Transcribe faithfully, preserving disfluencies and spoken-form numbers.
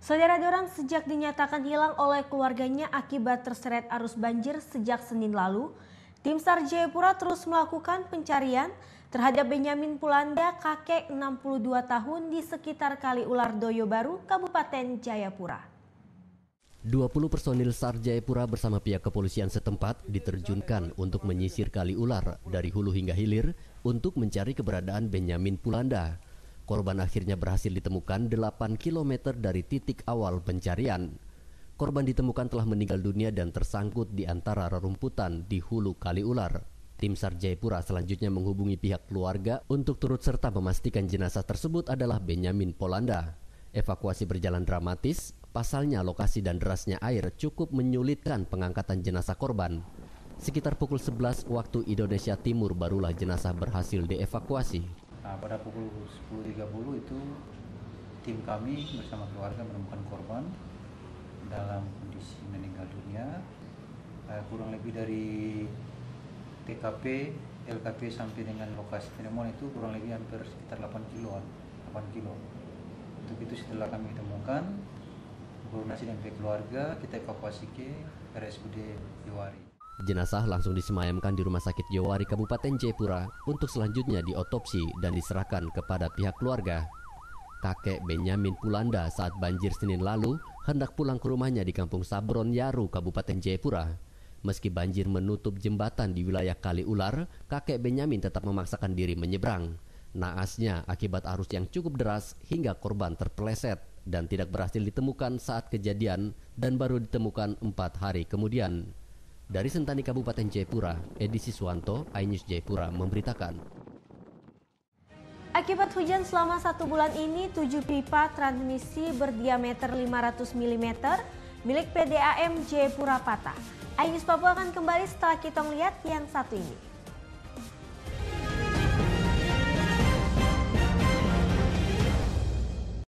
Saudara Dorang sejak dinyatakan hilang oleh keluarganya akibat terseret arus banjir sejak Senin lalu, tim SAR Jayapura terus melakukan pencarian terhadap Benyamin Pulanda, kakek enam puluh dua tahun di sekitar Kali Ular Doyo Baru, Kabupaten Jayapura. dua puluh personil SAR Jayapura bersama pihak kepolisian setempat diterjunkan untuk menyisir Kali Ular dari hulu hingga hilir untuk mencari keberadaan Benyamin Pulanda. Korban akhirnya berhasil ditemukan delapan kilometer dari titik awal pencarian. Korban ditemukan telah meninggal dunia dan tersangkut di antara rerumputan di hulu Kali Ular. Tim SAR Jayapura selanjutnya menghubungi pihak keluarga untuk turut serta memastikan jenazah tersebut adalah Benyamin Pulanda. Evakuasi berjalan dramatis, pasalnya lokasi dan derasnya air cukup menyulitkan pengangkatan jenazah korban. Sekitar pukul sebelas waktu Indonesia Timur barulah jenazah berhasil dievakuasi. Nah, pada pukul sepuluh tiga puluh itu tim kami bersama keluarga menemukan korban dalam kondisi meninggal dunia. Eh, kurang lebih dari T K P, L K P sampai dengan lokasi penemuan itu kurang lebih hampir sekitar delapan kiloan, delapan kilo. Untuk itu setelah kami temukan, koordinasi dengan pihak keluarga, kita evakuasi ke R S U D Jewari. Jenazah langsung disemayamkan di Rumah Sakit Jewari Kabupaten Jayapura untuk selanjutnya diotopsi dan diserahkan kepada pihak keluarga. Kakek Benyamin Pulanda saat banjir Senin lalu hendak pulang ke rumahnya di Kampung Sabron Yaru, Kabupaten Jayapura. Meski banjir menutup jembatan di wilayah Kali Ular, kakek Benyamin tetap memaksakan diri menyeberang. Naasnya akibat arus yang cukup deras hingga korban terpeleset dan tidak berhasil ditemukan saat kejadian dan baru ditemukan empat hari kemudian. Dari Sentani Kabupaten Jayapura, Edi Siswanto, iNews Jayapura memberitakan. Akibat hujan selama satu bulan ini, tujuh pipa transmisi berdiameter lima ratus milimeter milik P D A M Jayapura patah. iNews Papua akan kembali setelah kita melihat yang satu ini.